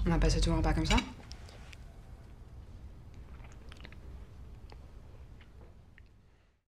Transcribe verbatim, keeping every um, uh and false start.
On va passer tout le repas comme ça?